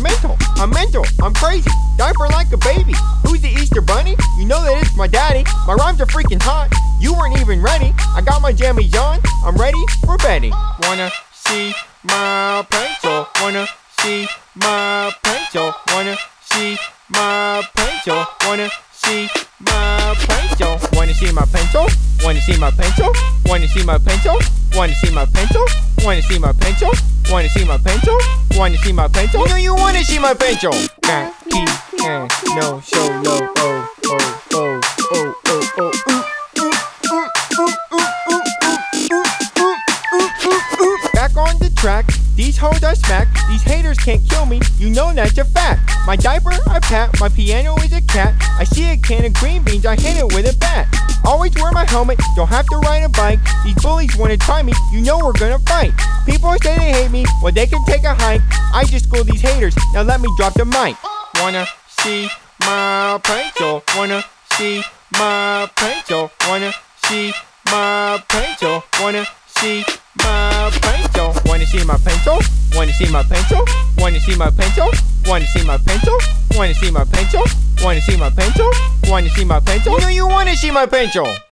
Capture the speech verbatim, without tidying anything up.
mental. I'm mental. I'm crazy. Diaper like a baby. Who's the Easter Bunny? You know that it's my daddy. My rhymes are freaking hot. You weren't even ready. I got my jammies on. I'm ready for Betty. Wanna see my pencil? Wanna see my pencil? Wanna see my pencil? Wanna see my pencil? Wanna see my pencil? Wanna see my pencil? Wanna see my pencil? Wanna see my pencil? Wanna see my pencil? Wanna see my pencil? Wanna see my pencil? You know you wanna see my pencil. Cat, P, and no solo. Oh, oh, oh, oh, oh, oh, ooh. Back on the track, these hoes I smack. These haters can't kill me, you know that's a fact. My diaper I pat, my piano is a cat. I see a can of green beans, I hit it with a bat. Always wear my helmet, don't have to ride a bike. These bullies wanna try me, you know we're gonna fight. People say they hate me, well they can take a hike. I just school these haters, now let me drop the mic. Wanna see my pencil? Wanna see my pencil? Wanna see my pencil? Wanna see my pencil? Wanna see my pencil? Wanna see my pencil? Wanna see my pencil? Wanna see my pencil? Wanna see my pencil? Wanna see my pencil? Wanna see my pencil? You know you wanna see my pencil.